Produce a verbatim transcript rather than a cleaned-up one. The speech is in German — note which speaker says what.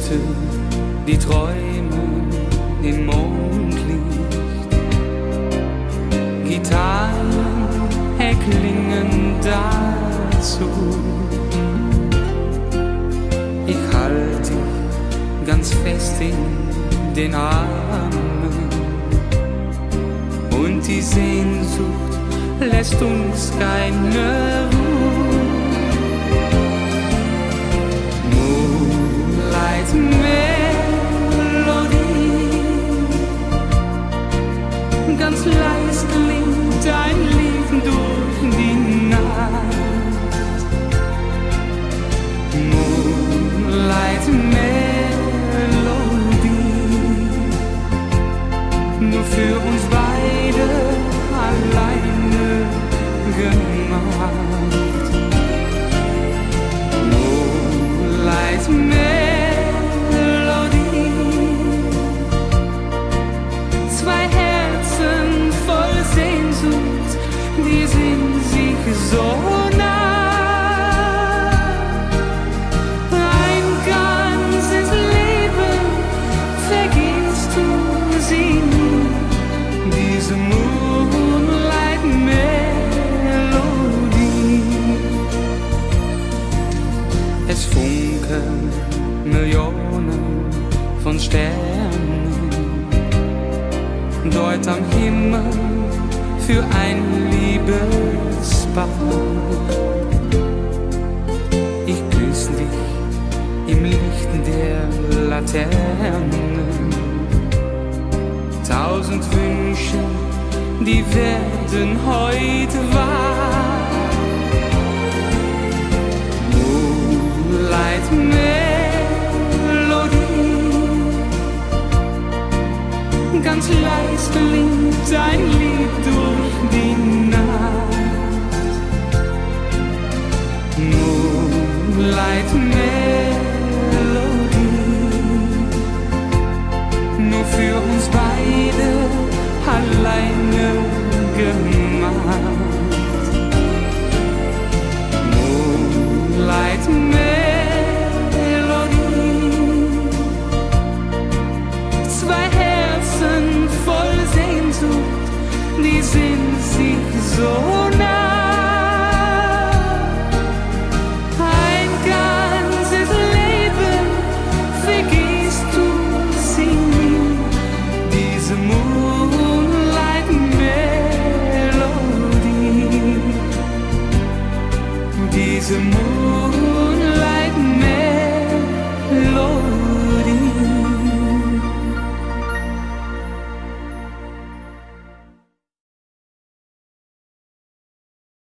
Speaker 1: Wüste, die träumen in Mondlicht. Gitarren erklingen dazu. Ich halte dich ganz fest in den Armen und die Sehnsucht lässt uns keine Ruhe. Moonlight Melodie, ganz leis klingt dein Lied durch die Nacht. Moonlight Melodie, nur für uns beide alleine gemacht. Moonlight Melodie, zwei Herzen voll Sehnsucht, die sind sich so nah. Ein ganzes Leben vergisst du sie nie, diese Moonlight Melodie. Es funkeln Millionen von Sternen dort am Himmel für ein Liebespaar. Ich küsse dich im Licht der Laternen. Tausend Wünsche, die werden heute wahr. Moonlight Melodie, ganz leis klingt dein Lied durch die Nacht. Moonlight Melodie, nur für uns beide alleine gemacht. Moonlight Melodie, zwei Herzen voll Sehnsucht, die sind sich so nah. Ein ganzes Leben vergisst du sie nie, diese Moonlight Melodie, diese Moonlight